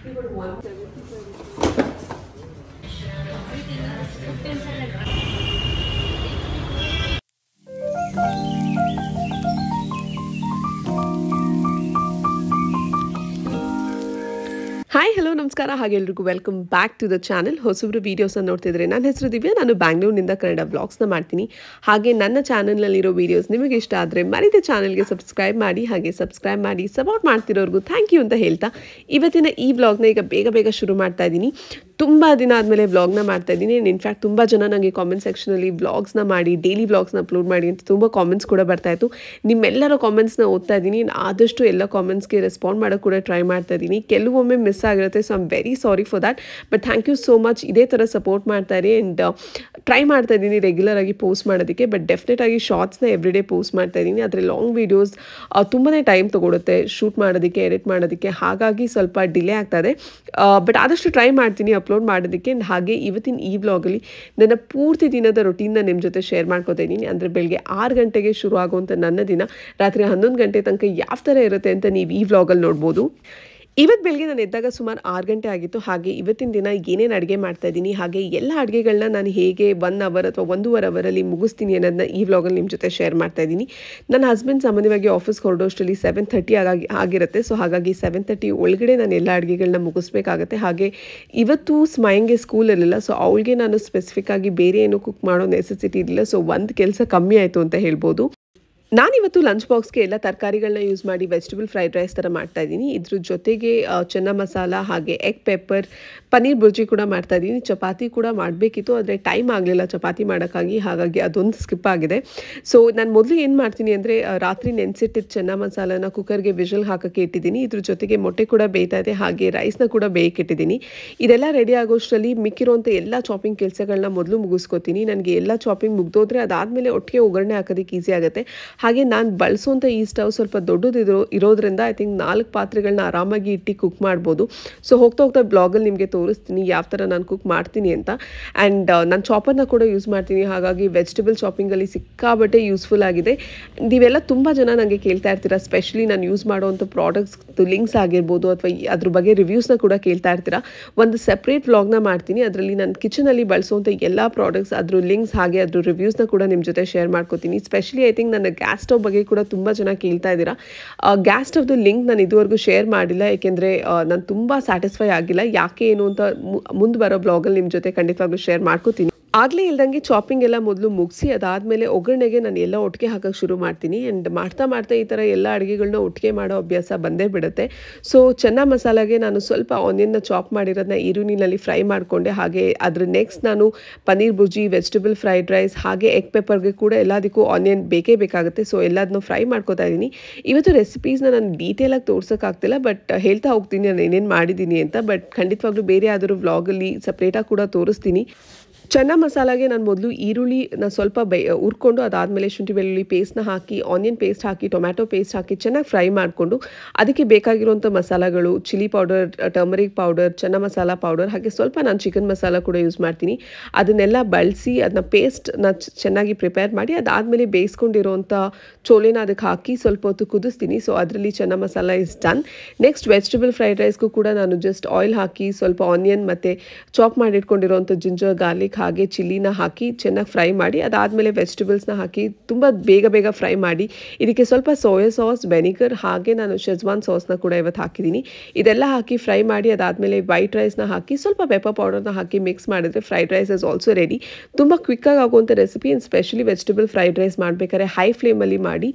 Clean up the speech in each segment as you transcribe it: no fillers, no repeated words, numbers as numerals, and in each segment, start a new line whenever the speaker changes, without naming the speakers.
Hi hello ನಮಸ್ಕಾರ ಹಾಗೆ ಎಲ್ರಿಗೂ welcome back to the channel. ಹೊಸಬ್ರು ವೀಡಿಯೋಸ್ನ ನೋಡ್ತಿದ್ರೆ ನನ್ನ ಹೆಸರು ದಿವ್ಯಾ, ನಾನು ಬ್ಯಾಂಗ್ಳೂರಿನಿಂದ ಕನ್ನಡ ವ್ಲಾಗ್ಸ್ನ ಮಾಡ್ತೀನಿ. ಹಾಗೆ ನನ್ನ ಚಾನಲ್ನಲ್ಲಿರೋ ವೀಡಿಯೋಸ್ ನಿಮಗೆ ಇಷ್ಟ ಆದರೆ ಮರಿದೆ ಚಾನಲ್ಗೆ ಸಬ್ಸ್ಕ್ರೈಬ್ ಮಾಡಿ. ಹಾಗೆ ಸಬ್ಸ್ಕ್ರೈಬ್ ಮಾಡಿ ಸಪೋರ್ಟ್ ಮಾಡ್ತಿರೋರ್ಗೂ ಥ್ಯಾಂಕ್ ಯು ಅಂತ ಹೇಳ್ತಾ ಇವತ್ತಿನ ಈ ವ್ಲಾಗ್ನ ಈಗ ಬೇಗ ಶುರು ಮಾಡ್ತಾ ಇದ್ದೀನಿ. ತುಂಬ ದಿನ ಆದಮೇಲೆ ವ್ಲಾಗ್ನ ಮಾಡ್ತಾ ಇದ್ದೀನಿ. ಇನ್ಫ್ಯಾಕ್ಟ್ ತುಂಬ ಜನ ನನಗೆ ಕಾಮೆಂಟ್ ಸೆಕ್ಷನಲ್ಲಿ ವ್ಲಾಗ್ಸ್ನ ಮಾಡಿ, ಡೈಲಿ ವ್ಲಾಗ್ಸ್ನ ಅಪ್ಲೋಡ್ ಮಾಡಿ ಅಂತ ತುಂಬ ಕಾಮೆಂಟ್ಸ್ ಕೂಡ ಬರ್ತಾಯಿತ್ತು. ನಿಮ್ಮೆಲ್ಲರ ಕಾಮೆಂಟ್ಸ್ನ ಓದ್ತಾ ಇದ್ದೀನಿ. ಆದಷ್ಟು ಎಲ್ಲ ಕಾಮೆಂಟ್ಸ್ಗೆ ರೆಸ್ಪಾಂಡ್ ಮಾಡೋಕ್ಕೆ ಕೂಡ ಟ್ರೈ ಮಾಡ್ತಾ ಇದ್ದೀನಿ. ಕೆಲವೊಮ್ಮೆ ಮಿಸ್ ಆಗಿರುತ್ತೆ, so I'm very sorry for that. But thank you so much. ಇದೇ ಥರ ಸಪೋರ್ಟ್ ಮಾಡ್ತಾ ಇರಿ. ಆ್ಯಂಡ್ ಟ್ರೈ ಮಾಡ್ತಾ ಇದ್ದೀನಿ ರೆಗ್ಯುಲರ್ ಆಗಿ ಪೋಸ್ಟ್ ಮಾಡೋದಕ್ಕೆ. ಬಟ್ ಡೆಫಿನೆಟ್ ಆಗಿ ಶಾರ್ಟ್ಸ್ನ ಎವ್ರಿಡೇ ಪೋಸ್ಟ್ ಮಾಡ್ತಾ ಇದ್ದೀನಿ. ಆದರೆ ಲಾಂಗ್ ವೀಡಿಯೋಸ್ ತುಂಬಾ ಟೈಮ್ ತೊಗೊಳುತ್ತೆ ಶೂಟ್ ಮಾಡೋದಕ್ಕೆ, ಎಡಿಟ್ ಮಾಡೋದಕ್ಕೆ. ಹಾಗಾಗಿ ಸ್ವಲ್ಪ ಡಿಲೇ ಆಗ್ತಾಯಿದೆ. ಬಟ್ ಆದಷ್ಟು ಟ್ರೈ ಮಾಡ್ತೀನಿ ಅಪ್ಲೋಡ್ ಮಾಡೋದಕ್ಕೆ. ಹಾಗೆ ಇವತ್ತಿನ ಈ ವ್ಲಾಗಲ್ಲಿ ನನ್ನ ಪೂರ್ತಿ ದಿನದ ರೊಟೀನ್ನ ನಿಮ್ಮ ಜೊತೆ ಶೇರ್ ಮಾಡ್ಕೊತಾ ಇದ್ದೀನಿ. ಅಂದರೆ ಬೆಳಗ್ಗೆ 6 ಗಂಟೆಗೆ ಶುರು ಆಗುವಂಥ ನನ್ನ ದಿನ ರಾತ್ರಿ 11 ಗಂಟೆ ತನಕ ಯಾವ ಥರ ಇರುತ್ತೆ ಅಂತ ನೀವು ಈ ವ್ಲಾಗಲ್ಲಿ ನೋಡ್ಬೋದು. ಇವತ್ತು ಬೆಳಗ್ಗೆ ನಾನು ಎದ್ದಾಗ ಸುಮಾರು 6 ಗಂಟೆ ಆಗಿತ್ತು. ಹಾಗೆ ಇವತ್ತಿನ ದಿನ ಏನೇನು ಅಡುಗೆ ಮಾಡ್ತಾ ಇದ್ದೀನಿ, ಹಾಗೆ ಎಲ್ಲ ಅಡುಗೆಗಳನ್ನ ನಾನು ಹೇಗೆ 1 ಅವರ್ ಅಥವಾ 1.5 ಅವರಲ್ಲಿ ಮುಗಿಸ್ತೀನಿ ಅನ್ನೋದನ್ನ ಈ ವ್ಲಾಗಲ್ಲಿ ನಿಮ್ಮ ಜೊತೆ ಶೇರ್ ಮಾಡ್ತಾ ಇದ್ದೀನಿ. ನನ್ನ ಹಸ್ಬೆಂಡ್ ಸಾಮಾನ್ಯವಾಗಿ ಆಫೀಸ್ಗೆ ಹೊರಡೋಷ್ಟರಲ್ಲಿ 7:30 ಆಗಿರುತ್ತೆ. ಸೊ ಹಾಗಾಗಿ 7:30 ಒಳಗಡೆ ನಾನು ಎಲ್ಲ ಅಡುಗೆಗಳನ್ನ ಮುಗಿಸ್ಬೇಕಾಗತ್ತೆ. ಹಾಗೆ ಇವತ್ತು ಸ್ಮೈಂಗೆ ಸ್ಕೂಲ್ ಇರಲಿಲ್ಲ, ಸೊ ಅವಳಿಗೆ ನಾನು ಸ್ಪೆಸಿಫಿಕ್ ಆಗಿ ಬೇರೆ ಏನೂ ಕುಕ್ ಮಾಡೋ ನೆಸೆಸಿಟಿ ಇರಲಿಲ್ಲ. ಸೊ ಒಂದು ಕೆಲಸ ಕಮ್ಮಿ ಆಯಿತು ಅಂತ ಹೇಳ್ಬೋದು. ನಾನಿವತ್ತು ಲಂಚ್ ಬಾಕ್ಸ್ಗೆ ಎಲ್ಲ ತರಕಾರಿಗಳನ್ನ ಯೂಸ್ ಮಾಡಿ ವೆಜಿಟಬಲ್ ಫ್ರೈಡ್ ರೈಸ್ ಥರ ಮಾಡ್ತಾ ಇದ್ದೀನಿ. ಇದ್ರ ಜೊತೆಗೆ ಚೆನ್ನ ಮಸಾಲ, ಹಾಗೆ ಎಗ್ ಪೆಪ್ಪರ್, ಪನ್ನೀರ್ ಬುರ್ಜಿ ಕೂಡ ಮಾಡ್ತಾ ಇದ್ದೀನಿ. ಚಪಾತಿ ಕೂಡ ಮಾಡಬೇಕಿತ್ತು, ಆದರೆ ಟೈಮ್ ಆಗಲಿಲ್ಲ ಚಪಾತಿ ಮಾಡೋಕ್ಕಾಗಿ. ಹಾಗಾಗಿ ಅದೊಂದು ಸ್ಕಿಪ್ ಆಗಿದೆ. ಸೊ ನಾನು ಮೊದಲು ಏನು ಮಾಡ್ತೀನಿ ಅಂದರೆ ರಾತ್ರಿ ನೆನೆಸಿಟ್ಟಿದ್ದ ಚೆನ್ನ ಮಸಾಲನ ಕುಕ್ಕರ್ಗೆ ವಿಷಲ್ ಹಾಕೋಕ್ಕೆ ಇಟ್ಟಿದ್ದೀನಿ. ಇದ್ರ ಜೊತೆಗೆ ಮೊಟ್ಟೆ ಕೂಡ ಬೇಯ್ತಾ ಇದೆ, ಹಾಗೆ ರೈಸ್ನ ಕೂಡ ಬೇಯಿಟ್ಟಿದ್ದೀನಿ. ಇದೆಲ್ಲ ರೆಡಿ ಆಗೋಷ್ಟರಲ್ಲಿ ಮಿಕ್ಕಿರೋಂಥ ಎಲ್ಲ ಚಾಪಿಂಗ್ ಕೆಲಸಗಳನ್ನ ಮೊದಲು ಮುಗಿಸ್ಕೊತೀನಿ. ನನಗೆ ಎಲ್ಲ ಚಾಪಿಂಗ್ ಮುಗ್ದೋದ್ರೆ ಅದಾದಮೇಲೆ ಒಟ್ಟಿಗೆ ಒಗ್ಗರಣೆ ಹಾಕೋದಕ್ಕೆ ಈಸಿ ಆಗುತ್ತೆ. ಹಾಗೆ ನಾನು ಬಳಸುವಂಥ ಈ ಸ್ಟವ್ ಸ್ವಲ್ಪ ದೊಡ್ಡದು ಇರೋದ್ರಿಂದ ಐ ಥಿಂಕ್ 4 ಪಾತ್ರೆಗಳನ್ನ ಆರಾಮಾಗಿ ಇಟ್ಟು ಕುಕ್ ಮಾಡ್ಬೋದು. ಸೊ ಹೋಗ್ತಾ ಬ್ಲಾಗಲ್ಲಿ ನಿಮಗೆ ತೋರಿಸ್ತೀನಿ ಯಾವ ಥರ ನಾನು ಕುಕ್ ಮಾಡ್ತೀನಿ ಅಂತ. ಆ್ಯಂಡ್ ನಾನು ಚಾಪರ್ನ ಕೂಡ ಯೂಸ್ ಮಾಡ್ತೀನಿ. ಹಾಗಾಗಿ ವೆಜಿಟಬಲ್ ಚಾಪಿಂಗಲ್ಲಿ ಸಿಕ್ಕಾಬಟ್ಟೆ ಯೂಸ್ಫುಲ್ ಆಗಿದೆ. ನೀವೆಲ್ಲ ತುಂಬ ಜನ ನನಗೆ ಕೇಳ್ತಾ ಇರ್ತೀರಾ, ಸ್ಪೆಷಲಿ ನಾನು ಯೂಸ್ ಮಾಡೋವಂಥ ಪ್ರಾಡಕ್ಟ್ಸ್ ಲಿಂಕ್ಸ್ ಆಗಿರ್ಬೋದು ಅಥವಾ ಅದ್ರ ಬಗ್ಗೆ ರಿವ್ಯೂಸ್ನ ಕೂಡ ಕೇಳ್ತಾ ಇರ್ತೀರಾ. ಒಂದು ಸೆಪ್ರೇಟ್ ವ್ಲಾಗ್ನ ಮಾಡ್ತೀನಿ. ಅದರಲ್ಲಿ ನಾನು ಕಿಚನಲ್ಲಿ ಬಳಸುವಂಥ ಎಲ್ಲ ಪ್ರಾಡಕ್ಟ್ಸ್, ಅದ್ರ ಲಿಂಕ್ಸ್ ಹಾಗೆ ಅದ್ರ ರಿವ್ಯೂಸ್ನ ಕೂಡ ನಿಮ್ಮ ಜೊತೆ ಶೇರ್ ಮಾಡ್ಕೋತೀನಿ. ಸ್ಪೆಷಲಿ ಐ ಥಿಂಕ್ ನನ್ನ ಗ್ಯಾಸ್ ಸ್ಟವ್ ಬಗ್ಗೆ ಕೂಡ ತುಂಬ ಜನ ಕೇಳ್ತಾ ಇದ್ದೀರಾ. ಗ್ಯಾಸ್ ಸ್ಟವ್ದು ಲಿಂಕ್ ನಾನು ಇದುವರೆಗೂ ಶೇರ್ ಮಾಡಿಲ್ಲ, ಏಕೆಂದರೆ ನಾನು ತುಂಬ ಸ್ಯಾಟಿಸ್ಫೈ ಆಗಿಲ್ಲ. ಯಾಕೆ ಏನು ಅಂತ ಮುಂದೆ ಬರೋ ಬ್ಲಾಗಲ್ಲಿ ನಿಮ್ಮ ಜೊತೆ ಖಂಡಿತವಾಗ್ಲೂ ಶೇರ್ ಮಾಡ್ಕೋತೀನಿ. ಆಗಲೇ ಇಲ್ದಂಗೆ ಚಾಪಿಂಗ್ ಎಲ್ಲ ಮೊದಲು ಮುಗಿಸಿ ಅದಾದಮೇಲೆ ಒಗ್ಗರಣೆಗೆ ನಾನು ಎಲ್ಲ ಒಟ್ಟಿಗೆ ಹಾಕೋಕ್ಕೆ ಶುರು ಮಾಡ್ತೀನಿ. ಆ್ಯಂಡ್ ಮಾಡ್ತಾ ಈ ಥರ ಎಲ್ಲ ಅಡುಗೆಗಳನ್ನ ಒಟ್ಟಿಗೆ ಮಾಡೋ ಅಭ್ಯಾಸ ಬಂದೇ ಬಿಡುತ್ತೆ. ಸೊ ಚೆನ್ನ ಮಸಾಲಾಗೆ ನಾನು ಸ್ವಲ್ಪ ಆನಿಯನ್ನ ಚಾಪ್ ಮಾಡಿರೋದನ್ನ ಈರುಳ್ಳಿನಲ್ಲಿ ಫ್ರೈ ಮಾಡಿಕೊಂಡೆ. ಹಾಗೆ ಅದ್ರ ನೆಕ್ಸ್ಟ್ ನಾನು paneer bhurji, vegetable fried rice ಹಾಗೆ ಎಗ್ ಪೆಪ್ಪರ್ಗೆ ಕೂಡ ಎಲ್ಲದಕ್ಕೂ ಆನಿಯನ್ ಬೇಕೇ ಬೇಕಾಗುತ್ತೆ. ಸೊ ಎಲ್ಲದನ್ನೂ ಫ್ರೈ ಮಾಡ್ಕೋತಾ ಇದ್ದೀನಿ. ಇವತ್ತು ರೆಸಿಪೀಸ್ನ ನಾನು ಡೀಟೇಲಾಗಿ ತೋರ್ಸೋಕ್ಕಾಗ್ತಿಲ್ಲ, ಬಟ್ ಹೇಳ್ತಾ ಹೋಗ್ತೀನಿ ನಾನು ಏನೇನು ಮಾಡಿದ್ದೀನಿ ಅಂತ. ಬಟ್ ಖಂಡಿತವಾಗ್ಲೂ ಬೇರೆ ಯಾವ್ದಾದ್ರು ವ್ಲಾಗಲ್ಲಿ ಸಪ್ರೇಟಾಗಿ ಕೂಡ ತೋರಿಸ್ತೀನಿ. ಚೆನ್ನ ಮಸಾಲಾಗೆ ನಾನು ಮೊದಲು ಈರುಳ್ಳಿನ ಸ್ವಲ್ಪ ಹುರ್ಕೊಂಡು ಅದಾದಮೇಲೆ ಶುಂಠಿ ಬೆಳ್ಳುಳ್ಳಿ ಪೇಸ್ಟ್ನ ಹಾಕಿ, ಆನಿಯನ್ ಪೇಸ್ಟ್ ಹಾಕಿ, ಟೊಮ್ಯಾಟೊ ಪೇಸ್ಟ್ ಹಾಕಿ ಚೆನ್ನಾಗಿ ಫ್ರೈ ಮಾಡಿಕೊಂಡು ಅದಕ್ಕೆ ಬೇಕಾಗಿರುವಂಥ ಮಸಾಲಗಳು chilli powder, turmeric powder, chana masala powder, ಹಾಗೆ ಸ್ವಲ್ಪ ನಾನು ಚಿಕನ್ ಮಸಾಲ ಕೂಡ ಯೂಸ್ ಮಾಡ್ತೀನಿ. ಅದನ್ನೆಲ್ಲ ಬಳಸಿ ಅದನ್ನ ಪೇಸ್ಟ್ನ ಚೆನ್ನಾಗಿ ಪ್ರಿಪೇರ್ ಮಾಡಿ ಅದಾದಮೇಲೆ ಬೇಯಿಸ್ಕೊಂಡಿರೋಂಥ ಚೋಲೆನ ಅದಕ್ಕೆ ಹಾಕಿ ಸ್ವಲ್ಪ ಹೊತ್ತು ಕುದಿಸ್ತೀನಿ. ಸೊ ಅದರಲ್ಲಿ chana masala is done. Next vegetable fried ರೈಸ್ಗೂ ಕೂಡ ನಾನು ಜಸ್ಟ್ ಆಯಿಲ್ ಹಾಕಿ ಸ್ವಲ್ಪ ಆನಿಯನ್ ಮತ್ತು ಚಾಪ್ ಮಾಡಿಟ್ಕೊಂಡಿರೋಂಥ ಜಿಂಜರ್, ಗಾರ್ಲಿಕ್ ಹಾಗೆ ಚಿಲ್ಲಿನ ಹಾಕಿ ಚೆನ್ನಾಗಿ ಫ್ರೈ ಮಾಡಿ ಅದಾದಮೇಲೆ ವೆಜಿಟಬಲ್ಸ್ನ ಹಾಕಿ ತುಂಬ ಬೇಗ ಫ್ರೈ ಮಾಡಿ ಇದಕ್ಕೆ ಸ್ವಲ್ಪ ಸೋಯಾ ಸಾಸ್, ವೆನಿಗರ್ ಹಾಗೆ ನಾನು ಶೆಜ್ವಾನ್ ಸಾಸ್ನ ಕೂಡ ಇವತ್ತು ಹಾಕಿದ್ದೀನಿ. ಇದೆಲ್ಲ ಹಾಕಿ ಫ್ರೈ ಮಾಡಿ ಅದಾದಮೇಲೆ ವೈಟ್ ರೈಸ್ನ ಹಾಕಿ ಸ್ವಲ್ಪ ಪೆಪ್ಪರ್ ಪೌಡರ್ನ ಹಾಕಿ ಮಿಕ್ಸ್ ಮಾಡಿದ್ರೆ fried rice is also ready. ತುಂಬ ಕ್ವಿಕ್ಕಾಗಿ ಆಗುವಂಥ recipe. And specially vegetable fried rice ಮಾಡಬೇಕಾದ್ರೆ ಹೈ ಫ್ಲೇಮಲ್ಲಿ ಮಾಡಿ.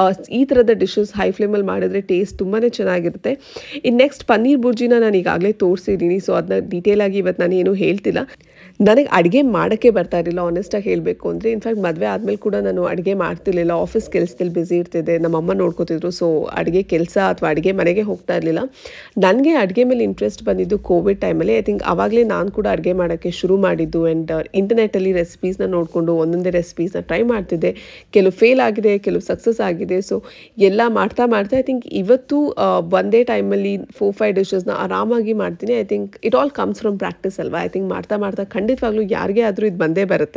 ಈ ಥರದ ಡಿಶಸ್ ಹೈ ಫ್ಲೇಮಲ್ಲಿ ಮಾಡಿದ್ರೆ ಟೇಸ್ಟ್ ತುಂಬಾ ಚೆನ್ನಾಗಿರುತ್ತೆ. ಇನ್ನು ನೆಕ್ಸ್ಟ್ ಪನ್ನೀರ್ ಬುರ್ಜಿನ ನಾನು ಈಗಾಗಲೇ ತೋರಿಸಿದ್ದೀನಿ. ಸೊ ಅದನ್ನ ಡೀಟೇಲಾಗಿ ಇವತ್ತು ನಾನು ಏನೂ ಹೇಳ್ತಿಲ್ಲ. ನನಗೆ ಅಡುಗೆ ಮಾಡೋಕ್ಕೆ ಬರ್ತಾ ಇರಲಿಲ್ಲ ಆನೆಸ್ಟಾಗಿ ಹೇಳಬೇಕು ಅಂದರೆ. ಇನ್ಫ್ಯಾಕ್ಟ್ ಮದುವೆ ಆದಮೇಲೆ ಕೂಡ ನಾನು ಅಡುಗೆ ಮಾಡ್ತಿರ್ಲಿಲ್ಲ. ಆಫೀಸ್ ಕೆಲಸದಲ್ಲಿ ಬ್ಯುಸಿ ಇರ್ತಿದ್ದೆ, ನಮ್ಮಮ್ಮ ನೋಡ್ಕೋತಿದ್ರು. ಸೊ ಅಡುಗೆ ಕೆಲಸ ಅಥವಾ ಅಡುಗೆ ಮನೆಗೆ ಹೋಗ್ತಾ ಇರಲಿಲ್ಲ. ನನಗೆ ಅಡುಗೆ ಮೇಲೆ ಇಂಟ್ರೆಸ್ಟ್ ಬಂದಿದ್ದು ಕೋವಿಡ್ ಟೈಮಲ್ಲಿ. ಐ ಥಿಂಕ್ ಆವಾಗಲೇ ನಾನು ಕೂಡ ಅಡುಗೆ ಮಾಡೋಕ್ಕೆ ಶುರು ಮಾಡಿದ್ದು. ಆ್ಯಂಡ್ ಇಂಟರ್ನೆಟ್ಟಲ್ಲಿ ರೆಸಿಪೀಸ್ನ ನೋಡಿಕೊಂಡು ಒಂದೊಂದೇ ರೆಸಿಪೀಸ್ನ ಟ್ರೈ ಮಾಡ್ತಿದ್ದೆ. ಕೆಲವು ಫೇಲ್ ಆಗಿದೆ, ಕೆಲವು ಸಕ್ಸಸ್ ಆಗಿದೆ. ಸೊ ಎಲ್ಲ ಮಾಡ್ತಾ ಐ ಥಿಂಕ್ ಇವತ್ತು ಒಂದೇ ಟೈಮಲ್ಲಿ 4-5 ಡಿಶಸ್ನ ಆರಾಮಾಗಿ ಮಾಡ್ತೀನಿ. I think it all comes from practice ಅಲ್ವಾ. ಐ ಥಿಂಕ್ ಮಾಡ್ತಾ ಖಂಡಿತವಾಗ್ಲೂ ಯಾರಿಗೇ ಆದರೂ ಇದು ಬಂದೇ ಬರುತ್ತೆ.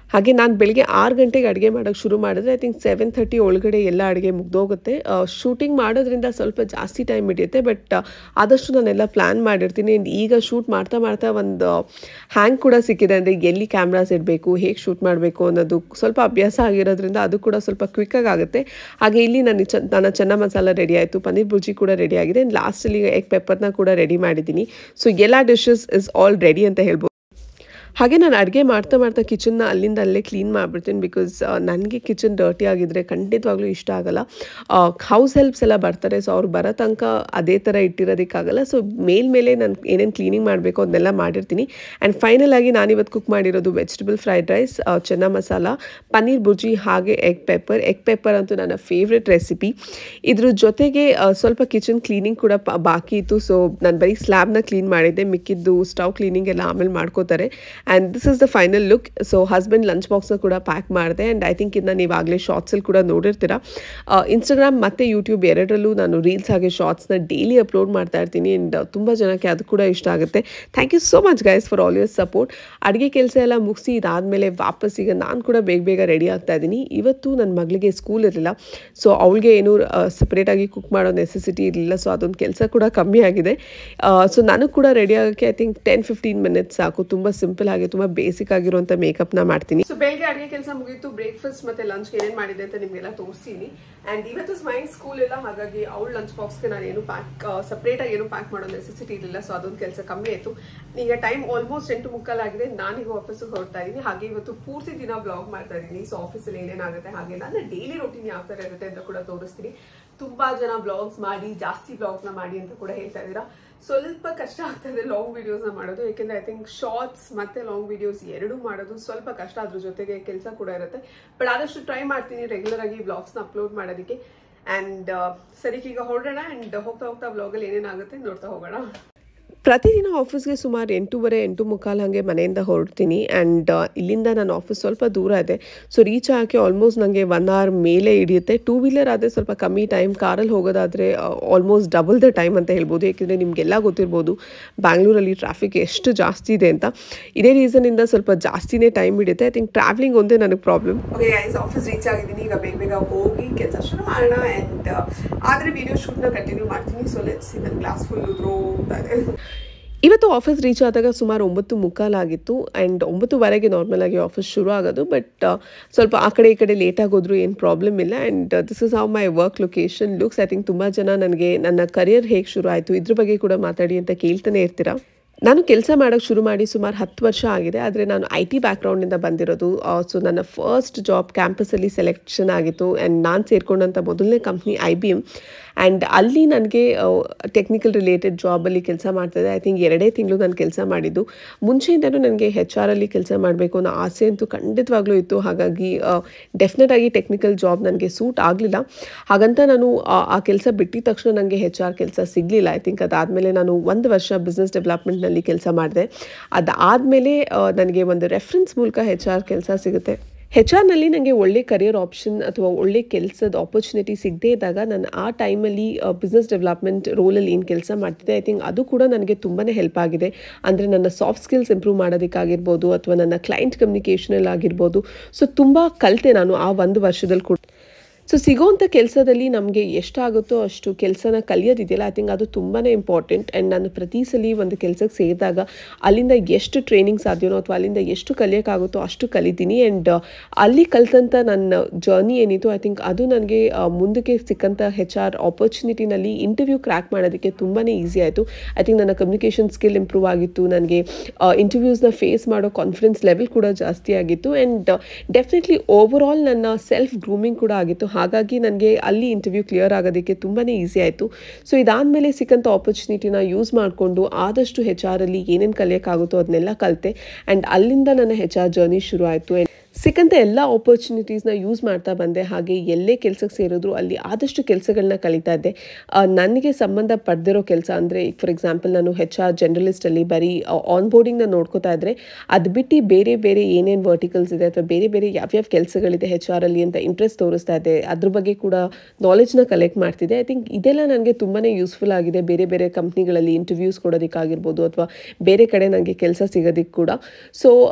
ಹಾಗೆ ನಾನು ಬೆಳಿಗ್ಗೆ 6 ಗಂಟೆಗೆ ಅಡುಗೆ ಮಾಡೋಕ್ಕೆ ಶುರು ಮಾಡಿದ್ರೆ ಐ ಥಿಂಕ್ 7:30 ಒಳಗಡೆ ಎಲ್ಲ ಅಡುಗೆ ಮುಗ್ದೋಗುತ್ತೆ. ಶೂಟಿಂಗ್ ಮಾಡೋದ್ರಿಂದ ಸ್ವಲ್ಪ ಜಾಸ್ತಿ ಟೈಮ್ ಹಿಡಿಯುತ್ತೆ, ಬಟ್ ಆದಷ್ಟು ನಾನೆಲ್ಲ ಪ್ಲ್ಯಾನ್ ಮಾಡಿರ್ತೀನಿ. ಆ್ಯಂಡ್ ಈಗ ಶೂಟ್ ಮಾಡ್ತಾ ಮಾಡ್ತಾ ಒಂದು ಹ್ಯಾಂಗ್ ಕೂಡ ಸಿಕ್ಕಿದೆ, ಅಂದರೆ ಎಲ್ಲಿ ಕ್ಯಾಮ್ರಾಸ್ ಇಡಬೇಕು, ಹೇಗೆ ಶೂಟ್ ಮಾಡಬೇಕು ಅನ್ನೋದು ಸ್ವಲ್ಪ ಅಭ್ಯಾಸ ಆಗಿರೋದ್ರಿಂದ ಅದು ಕೂಡ ಸ್ವಲ್ಪ ಕ್ವಿಕ್ಕಾಗಿ ಆಗುತ್ತೆ. ಹಾಗೆ ಇಲ್ಲಿ ನನ್ನ ಚೆನ್ನ ಮಸಾಲ ರೆಡಿ ಆಯಿತು, ಪನ್ನೀರ್ ಬುರ್ಜಿ ಕೂಡ ರೆಡಿ ಆಗಿದೆ. ಆ್ಯಂಡ್ ಲಾಸ್ಟಲ್ಲಿ ಎಗ್ ಪೆಪ್ಪರ್ನ ಕೂಡ ರೆಡಿ ಮಾಡಿದ್ದೀನಿ. ಸೊ ಎಲ್ಲ ಡಿಶಸ್ ಇಸ್ ಆಲ್ ರೆಡಿ ಅಂತ ಹೇಳ್ಬೋದು. ಹಾಗೆ ನಾನು ಅಡುಗೆ ಮಾಡ್ತಾ ಮಾಡ್ತಾ ಕಿಚನ್ನ ಅಲ್ಲಿಂದ ಅಲ್ಲೇ ಕ್ಲೀನ್ ಮಾಡಿಬಿಡ್ತೀನಿ. ಬಿಕಾಸ್ ನನಗೆ ಕಿಚನ್ ಡರ್ಟಿ ಆಗಿದ್ದರೆ ಖಂಡಿತವಾಗ್ಲೂ ಇಷ್ಟ ಆಗೋಲ್ಲ. ಹೌಸ್ ಹೆಲ್ಪ್ಸ್ ಎಲ್ಲ ಬರ್ತಾರೆ, ಸೊ ಅವ್ರು ಬರೋ ತನಕ ಅದೇ ಥರ ಇಟ್ಟಿರೋದಕ್ಕಾಗಲ್ಲ. ಸೊ ಮೇಲ್ಮೇಲೆ ನಾನು ಏನೇನು ಕ್ಲೀನಿಂಗ್ ಮಾಡಬೇಕು ಅದನ್ನೆಲ್ಲ ಮಾಡಿರ್ತೀನಿ. ಆ್ಯಂಡ್ ಫೈನಲ್ ಆಗಿ ನಾನಿವತ್ತು ಕುಕ್ ಮಾಡಿರೋದು ವೆಜಿಟಬಲ್ ಫ್ರೈಡ್ ರೈಸ್, ಚೆನ್ನ ಮಸಾಲ, ಪನ್ನೀರ್ ಬುರ್ಜಿ ಹಾಗೆ ಎಗ್ ಪೆಪ್ಪರ್ ಅಂತೂ ನನ್ನ ಫೇವ್ರೆಟ್ ರೆಸಿಪಿ. ಇದ್ರ ಜೊತೆಗೆ ಸ್ವಲ್ಪ ಕಿಚನ್ ಕ್ಲೀನಿಂಗ್ ಕೂಡ ಬಾಕಿ ಇತ್ತು. ಸೊ ನಾನು ಬರೀ ಸ್ಲ್ಯಾಬ್ನ ಕ್ಲೀನ್ ಮಾಡಿದ್ದೆ, ಮಿಕ್ಕಿದ್ದು ಸ್ಟವ್ ಕ್ಲೀನಿಂಗ್ ಎಲ್ಲ ಆಮೇಲೆ ಮಾಡ್ಕೋತಾರೆ. And this is the final look. So husband lunch ಬಾಕ್ಸ್ನ ಕೂಡ ಪ್ಯಾಕ್ ಮಾಡಿದೆ. ಆ್ಯಂಡ್ ಐ ಥಿಂಕ್ ಇದನ್ನ ನೀವಾಗಲೇ ಶಾರ್ಟ್ಸಲ್ಲಿ ಕೂಡ ನೋಡಿರ್ತೀರ. ಇನ್ಸ್ಟಾಗ್ರಾಮ್ ಮತ್ತು ಯೂಟ್ಯೂಬ್ ಎರಡರಲ್ಲೂ ನಾನು ರೀಲ್ಸ್ ಹಾಗೆ ಶಾರ್ಟ್ಸ್ನ ಡೈಲಿ ಅಪ್ಲೋಡ್ ಮಾಡ್ತಾ ಇರ್ತೀನಿ. ಆ್ಯಂಡ್ ತುಂಬ ಜನಕ್ಕೆ ಅದು ಕೂಡ ಇಷ್ಟ ಆಗುತ್ತೆ. Thank you so much guys for all your support. ಅಡುಗೆ ಕೆಲಸ ಎಲ್ಲ ಮುಗಿಸಿ ಇದಾದಮೇಲೆ ವಾಪಸ್ ಈಗ ನಾನು ಕೂಡ ಬೇಗ ರೆಡಿ ಆಗ್ತಾ ಇದ್ದೀನಿ. ಇವತ್ತು ನನ್ನ ಮಗಳಿಗೆ ಸ್ಕೂಲ್ ಇರಲಿಲ್ಲ, ಸೊ ಅವಳಿಗೆ ಏನೂ ಸಪ್ರೇಟಾಗಿ ಕುಕ್ ಮಾಡೋ ನೆಸೆಸಿಟಿ ಇರಲಿಲ್ಲ. ಸೊ ಅದೊಂದು ಕೆಲಸ ಕೂಡ ಕಮ್ಮಿ ಆಗಿದೆ. ಸೊ ನನಗೆ ಕೂಡ ರೆಡಿ ಆಗೋಕ್ಕೆ ಐ ಥಿಂಕ್ 10-15 ಮಿನಿಟ್ಸ್ ಸಾಕು. ತುಂಬ ಸಿಂಪಲ್ ಆಗಿ ತುಂಬ ಬೇಸಿಕ್ ಆಗಿರುವಂಥ ಮೇಕಪ್ನ ಮಾಡ್ತೀನಿ. ಸೊ ಬೆಳಗ್ಗೆ ಅಡುಗೆ ಕೆಲಸ ಮುಗಿತು, ಬ್ರೇಕ್ಫಾಸ್ಟ್ ಮತ್ತು ಲಂಚ್ಗೆ ಏನೇನು ಮಾಡಿದೆ ಅಂತ ನಿಮಗೆಲ್ಲ ತೋರಿಸ್ತೀನಿ. ಆ್ಯಂಡ್ ಇವತ್ತು ಸ್ಮೈಲ್ ಸ್ಕೂಲ್ ಇಲ್ಲ, ಹಾಗಾಗಿ ಅವಳ ಲಂಚ್ ಬಾಕ್ಸ್ಗೆ ನಾನು ಏನು ಸಪ್ರೇಟಾಗಿ ಏನು ಪ್ಯಾಕ್ ಮಾಡೋ ನೆಸೆಸಿಟಿ ಇರಲಿಲ್ಲ. ಸೊ ಅದೊಂದು ಕೆಲಸ ಕಮ್ಮಿ ಆಯಿತು. ಈಗ ಟೈಮ್ ಆಲ್ಮೋಸ್ಟ್ 8:45 ಆಗಿದೆ. ನಾನೀಗ ಆಫೀಸಿಗೆ ಹೊರಡ್ತಾ ಇದ್ದೀನಿ. ಹಾಗೆ ಇವತ್ತು ಪೂರ್ತಿ ದಿನ ಬ್ಲಾಗ್ ಮಾಡ್ತಾ ಇದ್ದೀನಿ. ಸೊ ಆಫೀಸಲ್ಲಿ ಏನೇನಾಗುತ್ತೆ, ಹಾಗೆ ನನ್ನ ಡೈಲಿ ರೂಟೀನ್ ಯಾವ ಥರ ಇರುತ್ತೆ ಅಂತ ಕೂಡ ತೋರಿಸ್ತೀನಿ. ತುಂಬ ಜನ ಬ್ಲಾಗ್ಸ್ ಮಾಡಿ, ಜಾಸ್ತಿ ಬ್ಲಾಗ್ಸ್ನ ಮಾಡಿ ಅಂತ ಕೂಡ ಹೇಳ್ತಾ ಇದ್ದೀರಾ. ಸ್ವಲ್ಪ ಕಷ್ಟ ಆಗ್ತದೆ ಲಾಂಗ್ ವಿಡಿಯೋಸ್ನ ಮಾಡೋದು, ಯಾಕೆಂದರೆ ಐ ಥಿಂಕ್ ಶಾರ್ಟ್ಸ್ ಮತ್ತು ಲಾಂಗ್ ವಿಡಿಯೋಸ್ ಎರಡೂ ಮಾಡೋದು ಸ್ವಲ್ಪ ಕಷ್ಟ. ಅದ್ರ ಜೊತೆಗೆ ಕೆಲಸ ಕೂಡ ಇರುತ್ತೆ. ಬಟ್ ಆದಷ್ಟು ಟ್ರೈ ಮಾಡ್ತೀನಿ ರೆಗ್ಯುಲರ್ ಆಗಿ ಬ್ಲಾಗ್ಸ್ನ ಅಪ್ಲೋಡ್ ಮಾಡೋದಕ್ಕೆ. ಆ್ಯಂಡ್ ಸರಿ, ಈಗ ಹೊರಡೋಣ. ಆ್ಯಂಡ್ ಹೋಗ್ತಾ ಬ್ಲಾಗಲ್ಲಿ ಏನೇನಾಗುತ್ತೆ ನೋಡ್ತಾ ಹೋಗೋಣ. ಪ್ರತಿದಿನ ಆಫೀಸ್ಗೆ ಸುಮಾರು 8:15 ಹಾಗೆ ಮನೆಯಿಂದ ಹೊರಡ್ತೀನಿ. ಆ್ಯಂಡ್ ಇಲ್ಲಿಂದ ನನ್ನ ಆಫೀಸ್ ಸ್ವಲ್ಪ ದೂರ ಇದೆ. ಸೊ ರೀಚ್ ಆಗೋಕ್ಕೆ ಆಲ್ಮೋಸ್ಟ್ ನನಗೆ 1 ಅವರ್ ಮೇಲೆ ಹಿಡಿಯುತ್ತೆ. 2 ವೀಲರ್ ಆದರೆ ಸ್ವಲ್ಪ ಕಮ್ಮಿ ಟೈಮ್, ಕಾರಲ್ಲಿ ಹೋಗೋದಾದರೆ ಆಲ್ಮೋಸ್ಟ್ ಡಬಲ್ ದ ಟೈಮ್ ಅಂತ ಹೇಳ್ಬೋದು. ಏಕೆಂದರೆ ನಿಮಗೆಲ್ಲ ಗೊತ್ತಿರ್ಬೋದು ಬ್ಯಾಂಗ್ಳೂರಲ್ಲಿ ಟ್ರಾಫಿಕ್ ಎಷ್ಟು ಜಾಸ್ತಿ ಇದೆ ಅಂತ. ಇದೇ ರೀಸನಿಂದ ಸ್ವಲ್ಪ ಜಾಸ್ತಿನೇ ಟೈಮ್ ಹಿಡಿಯುತ್ತೆ. ಐ ಥಿಂಕ್ ಟ್ರಾವೆಲಿಂಗ್ ಒಂದೇ ನನಗೆ problem. Okay guys, office reach ಆಗಿದ್ದೀನಿ. ಈಗ ಬೇಗ ಹೋಗಿ ಕೆಲಸ ಶುರು ಮಾಡೋಣ. ಆ್ಯಂಡ್ ಆದರೆ ವಿಡಿಯೋ ಶೂಟ್ನ ಕಂಟಿನ್ಯೂ ಮಾಡ್ತೀನಿ. ಸೊ ಲೆಟ್ಸ್ ಸಿ, ನನ್ನ ಗ್ಲಾಸ್ ಫುಲ್ ಉದ್ರೋಗ್ತಾ ಇದೆ. ಇವತ್ತು ಆಫೀಸ್ ರೀಚ್ ಆದಾಗ ಸುಮಾರು 9:45 ಆಗಿತ್ತು. ಆ್ಯಂಡ್ 9:15ಗೆ ನಾರ್ಮಲ್ ಆಗಿ ಆಫೀಸ್ ಶುರು ಆಗೋದು. ಬಟ್ ಸ್ವಲ್ಪ ಆ ಕಡೆ ಈ ಕಡೆ ಲೇಟಾಗಿ ಹೋದರೂ ಏನು ಪ್ರಾಬ್ಲಮ್ ಇಲ್ಲ. And this is how my work location looks. I think ತುಂಬ ಜನ ನನಗೆ ನನ್ನ ಕರಿಯರ್ ಹೇಗೆ ಶುರು ಆಯಿತು ಇದ್ರ ಬಗ್ಗೆ ಕೂಡ ಮಾತಾಡಿ ಅಂತ ಕೇಳ್ತಾನೆ ಇರ್ತೀರಾ. ನಾನು ಕೆಲಸ ಮಾಡೋಕ್ಕೆ ಶುರು ಮಾಡಿ ಸುಮಾರು 10 ವರ್ಷ ಆಗಿದೆ. ಆದರೆ ನಾನು IT ಬ್ಯಾಕ್ಗ್ರೌಂಡಿಂದ ಬಂದಿರೋದು. ಸೊ ನನ್ನ ಫಸ್ಟ್ ಜಾಬ್ ಕ್ಯಾಂಪಸಲ್ಲಿ ಸೆಲೆಕ್ಷನ್ ಆಗಿತ್ತು. ಆ್ಯಂಡ್ ನಾನು ಸೇರಿಕೊಂಡಂಥ ಮೊದಲನೇ ಕಂಪ್ನಿ IBM. ಆ್ಯಂಡ್ ಅಲ್ಲಿ ನನಗೆ ಟೆಕ್ನಿಕಲ್ ರಿಲೇಟೆಡ್ ಜಾಬಲ್ಲಿ ಕೆಲಸ ಮಾಡ್ತಾಯಿದ್ದೆ. ಐ ಥಿಂಕ್ 2 ತಿಂಗಳು ನಾನು ಕೆಲಸ ಮಾಡಿದ್ದು. ಮುಂಚೆಯಿಂದನೂ ನನಗೆ HR ಅಲ್ಲಿ ಕೆಲಸ ಮಾಡಬೇಕು ಅನ್ನೋ ಆಸೆ ಅಂತೂ ಖಂಡಿತವಾಗ್ಲೂ ಇತ್ತು. ಹಾಗಾಗಿ ಡೆಫಿನೆಟ್ ಆಗಿ ಟೆಕ್ನಿಕಲ್ ಜಾಬ್ ನನಗೆ ಸೂಟ್ ಆಗಲಿಲ್ಲ. ಹಾಗಂತ ನಾನು ಆ ಕೆಲಸ ಬಿಟ್ಟಿದ ತಕ್ಷಣ ನನಗೆ HR ಕೆಲಸ ಸಿಗಲಿಲ್ಲ. ಐ ಥಿಂಕ್ ಅದಾದಮೇಲೆ ನಾನು 1 ವರ್ಷ ಬಿಸ್ನೆಸ್ ಡೆವಲಪ್ಮೆಂಟ್ನಲ್ಲಿ ಕೆಲಸ ಮಾಡಿದೆ. ಅದಾದಮೇಲೆ ನನಗೆ ಒಂದು ರೆಫರೆನ್ಸ್ ಮೂಲಕ HR ಕೆಲಸ ಸಿಗುತ್ತೆ. HR ನಲ್ಲಿ ನನಗೆ ಒಳ್ಳೆ ಕರಿಯರ್ ಆಪ್ಷನ್ ಅಥವಾ ಒಳ್ಳೆ ಕೆಲಸದ ಆಪರ್ಚುನಿಟಿ ಸಿಗದೇ ಇದ್ದಾಗ ನಾನು ಆ ಟೈಮಲ್ಲಿ ಬಿಸ್ನೆಸ್ ಡೆವಲಪ್ಮೆಂಟ್ ರೋಲಲ್ಲಿ ಏನು ಕೆಲಸ ಮಾಡ್ತಿದ್ದೆ, ಐ ಥಿಂಕ್ ಅದು ಕೂಡ ನನಗೆ ತುಂಬಾ ಹೆಲ್ಪ್ ಆಗಿದೆ. ಅಂದರೆ ನನ್ನ ಸಾಫ್ಟ್ ಸ್ಕಿಲ್ಸ್ ಇಂಪ್ರೂವ್ ಮಾಡೋದಕ್ಕಾಗಿರ್ಬೋದು ಅಥವಾ ನನ್ನ ಕ್ಲೈಂಟ್ ಕಮ್ಯುನಿಕೇಷನಲ್ಲಿ ಆಗಿರ್ಬೋದು. ಸೊ ತುಂಬ ಕಲಿತೆ ನಾನು ಆ 1 ವರ್ಷದಲ್ಲಿ ಕೂಡ. ಸೊ ಸಿಗೋವಂಥ ಕೆಲಸದಲ್ಲಿ ನಮಗೆ ಎಷ್ಟಾಗುತ್ತೋ ಅಷ್ಟು ಕೆಲಸನ ಕಲಿಯೋದಿದೆಯಲ್ಲ, ಐ ಥಿಂಕ್ ಅದು ತುಂಬಾ ಇಂಪಾರ್ಟೆಂಟ್. ಆ್ಯಂಡ್ ನಾನು ಪ್ರತಿ ಸಲ ಒಂದು ಕೆಲಸಕ್ಕೆ ಸೇರಿದಾಗ ಅಲ್ಲಿಂದ ಎಷ್ಟು ಟ್ರೈನಿಂಗ್ ಸಾಧ್ಯವೋ ಅಥವಾ ಅಲ್ಲಿಂದ ಎಷ್ಟು ಕಲಿಯೋಕ್ಕಾಗುತ್ತೋ ಅಷ್ಟು ಕಲಿತೀನಿ. ಆ್ಯಂಡ್ ಅಲ್ಲಿ ಕಲಿತಂಥ ನನ್ನ ಜರ್ನಿ ಏನಿತ್ತು, ಐ ಥಿಂಕ್ ಅದು ನನಗೆ ಮುಂದಕ್ಕೆ ಸಿಕ್ಕಂಥ HR ಆಪರ್ಚುನಿಟಿನಲ್ಲಿ ಇಂಟರ್ವ್ಯೂ ಕ್ರ್ಯಾಕ್ ಮಾಡೋದಕ್ಕೆ ತುಂಬಾ ಈಸಿ ಆಯಿತು. ಐ ಥಿಂಕ್ ನನ್ನ ಕಮ್ಯುನಿಕೇಷನ್ ಸ್ಕಿಲ್ ಇಂಪ್ರೂವ್ ಆಗಿತ್ತು. ನನಗೆ ಇಂಟರ್ವ್ಯೂಸ್ನ ಫೇಸ್ ಮಾಡೋ ಕಾನ್ಫಿಡೆನ್ಸ್ ಲೆವೆಲ್ ಕೂಡ ಜಾಸ್ತಿ ಆಗಿತ್ತು. ಆ್ಯಂಡ್ ಡೆಫಿನೆಟ್ಲಿ ಓವರ್ ಆಲ್ ನನ್ನ ಸೆಲ್ಫ್ ಗ್ರೂಮಿಂಗ್ ಕೂಡ ಆಗಿತ್ತು. ಹಾಗಾಗಿ ನನಗೆ ಅಲ್ಲಿ ಇಂಟರ್ವ್ಯೂ ಕ್ಲಿಯರ್ ಆಗೋದಕ್ಕೆ ತುಂಬಾ ಈಸಿ ಆಯಿತು. ಸೊ ಇದಾದಮೇಲೆ ಸಿಕ್ಕಂಥ ಆಪರ್ಚುನಿಟಿನ ಯೂಸ್ ಮಾಡಿಕೊಂಡು ಆದಷ್ಟು HR ಅಲ್ಲಿ ಏನೇನು ಕಲಿಯೋಕ್ಕಾಗುತ್ತೋ ಅದನ್ನೆಲ್ಲ ಕಲಿತೆ. ಆ್ಯಂಡ್ ಅಲ್ಲಿಂದ ನನ್ನ HR ಜರ್ನಿ ಶುರು ಆಯಿತು. ಸಿಕ್ಕಂಥ ಎಲ್ಲ ಆಪರ್ಚುನಿಟೀಸ್ನ ಯೂಸ್ ಮಾಡ್ತಾ ಬಂದೆ. ಹಾಗೆ ಎಲ್ಲೇ ಕೆಲಸಕ್ಕೆ ಸೇರಿದ್ರು ಅಲ್ಲಿ ಆದಷ್ಟು ಕೆಲಸಗಳನ್ನ ಕಲಿತಾ ಇದ್ದೆ. ನನಗೆ ಸಂಬಂಧ ಪಡೆದಿರೋ ಕೆಲಸ ಅಂದರೆ ಫಾರ್ ಎಕ್ಸಾಂಪಲ್ ನಾನು HR ಜನರಲಿಸ್ಟಲ್ಲಿ ಬರೀ ಆನ್ಬೋರ್ಡಿಂಗ್ನ ನೋಡ್ಕೋತಾ ಇದ್ದರೆ, ಅದು ಬಿಟ್ಟು ಬೇರೆ ಏನೇನು ವರ್ಟಿಕಲ್ಸ್ ಇದೆ ಅಥವಾ ಬೇರೆ ಯಾವ್ಯಾವ ಕೆಲಸಗಳಿದೆ HR ಅಲ್ಲಿ ಅಂತ ಇಂಟ್ರೆಸ್ಟ್ ತೋರಿಸ್ತಾ ಇದ್ದೆ. ಅದ್ರ ಬಗ್ಗೆ ಕೂಡ ನಾಲೆಜ್ನ ಕಲೆಕ್ಟ್ ಮಾಡ್ತಿದ್ದೆ. ಐ ಥಿಂಕ್ ಇದೆಲ್ಲ ನನಗೆ ತುಂಬಾ ಯೂಸ್ಫುಲ್ ಆಗಿದೆ. ಬೇರೆ ಕಂಪ್ನಿಗಳಲ್ಲಿ ಇಂಟರ್ವ್ಯೂಸ್ ಕೊಡೋದಕ್ಕಾಗಿರ್ಬೋದು ಅಥವಾ ಬೇರೆ ಕಡೆ ನನಗೆ ಕೆಲಸ ಸಿಗೋದಕ್ಕೆ ಕೂಡ. ಸೊ